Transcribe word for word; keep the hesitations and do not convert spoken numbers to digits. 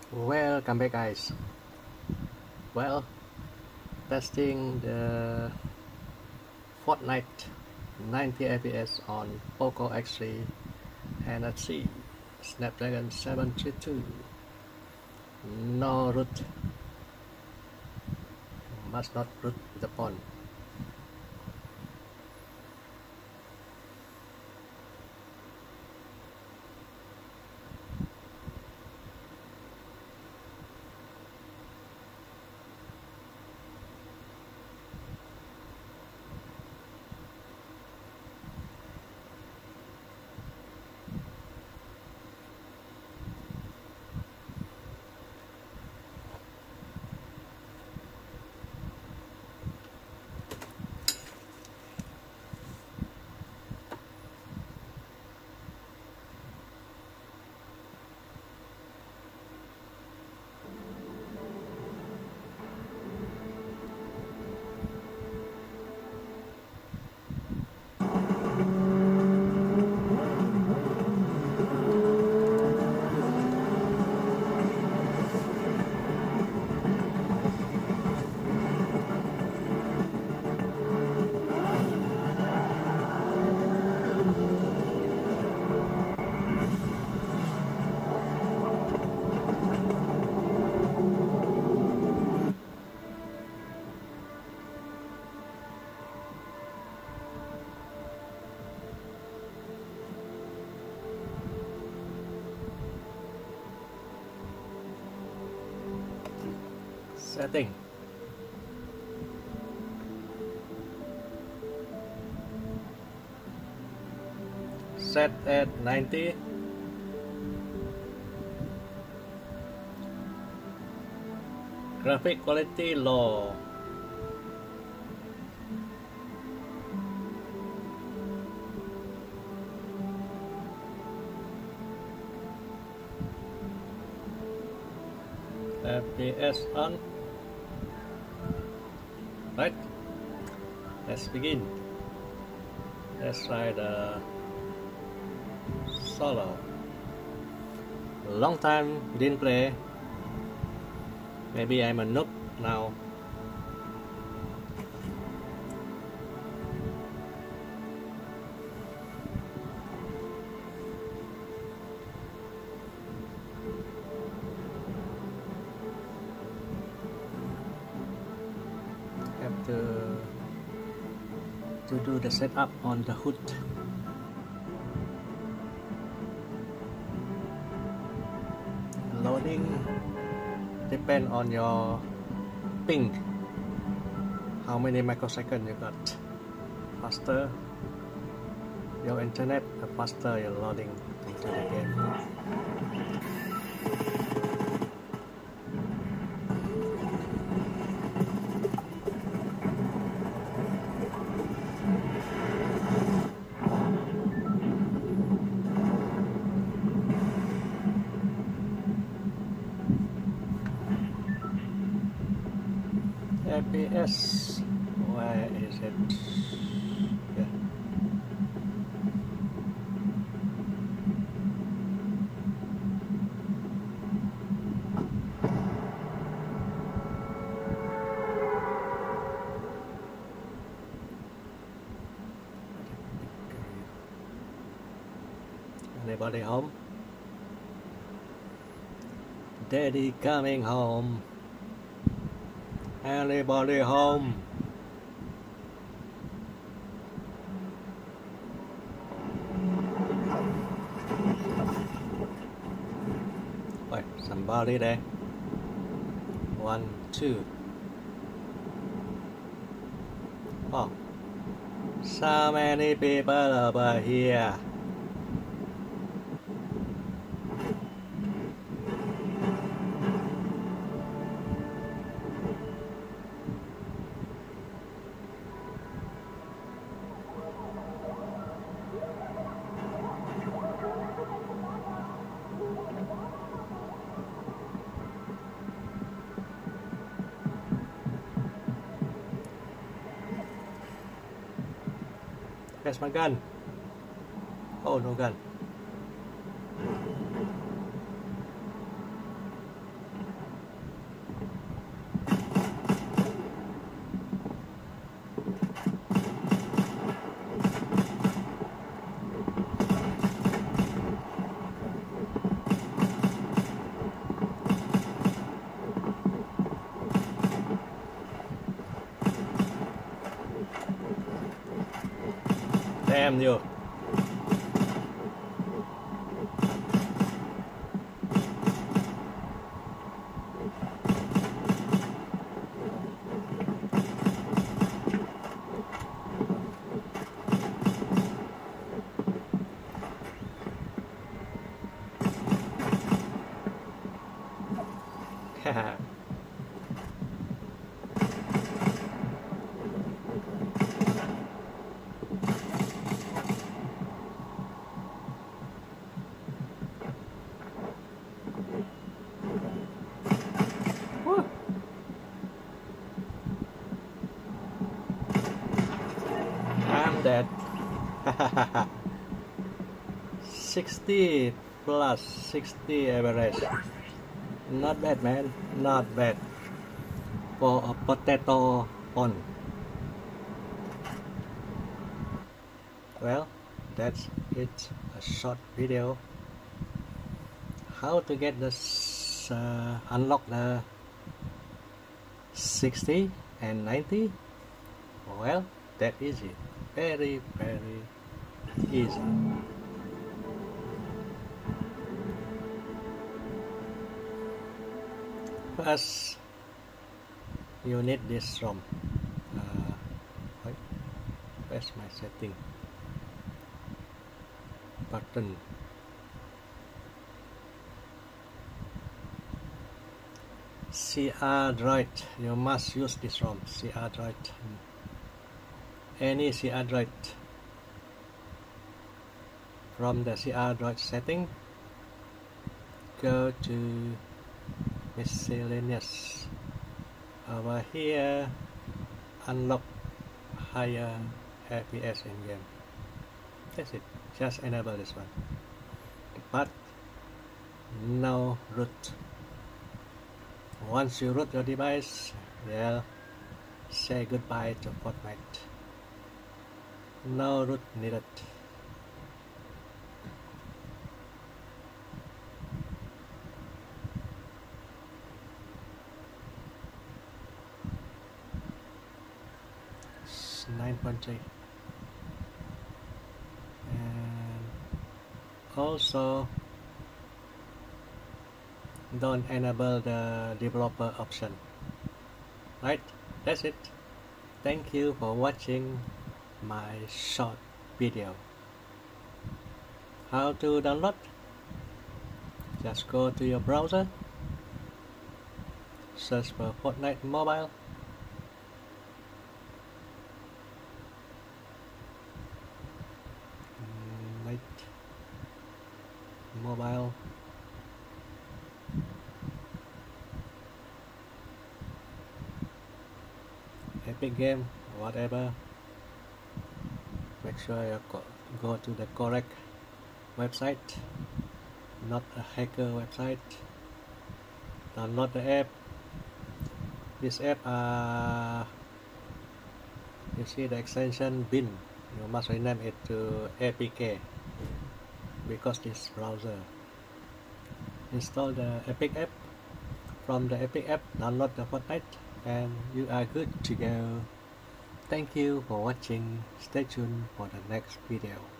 Welcome back, guys. Well, testing the Fortnite ninety F P S on Poco X three and let's see, Snapdragon seven thirty-two. No root. Must not root the phone. Setting. Set at ninety. Graphic quality low. F P S on. Right, let's begin. Let's try the solo. Long time didn't play. Maybe I'm a noob now. Have to to do the setup on the hood. Loading depend on your ping, how many microseconds you got. Faster your internet, the faster your loading into the game. F P S, where is it? Yeah. Anybody home? Daddy coming home. Anybody home? Wait, somebody there. One, two. Oh, so many people over here. Where's my gun? Oh, no gun. Damn you. I'm dead. sixty plus sixty average. Not bad, man. Not bad for a potato pond. Well, that's it. A short video. How to get this uh, unlock the sixty and ninety? Well, that easy. Very, very easy. First, you need this ROM. Uh, wait, where's my setting button? crdroid. You must use this ROM. crdroid. Any crdroid. From the crdroid setting, go to miscellaneous. Over here, unlock higher F P S in game. That's it. Just enable this one. But no root. Once you root your device, well, say goodbye to Fortnite. No root needed. nine point three, and also don't enable the developer option. Right, that's it. Thank you for watching my short video. How to download? Just go to your browser, search for Fortnite Mobile. Mobile. Epic game, whatever. Make sure you go, go to the correct website, not a hacker website. Download the app. This app, uh, you see the extension bin. You must rename it to A P K. Because this browser. Install the Epic app. From the Epic app, download the Fortnite, and you are good to go. Thank you for watching. Stay tuned for the next video.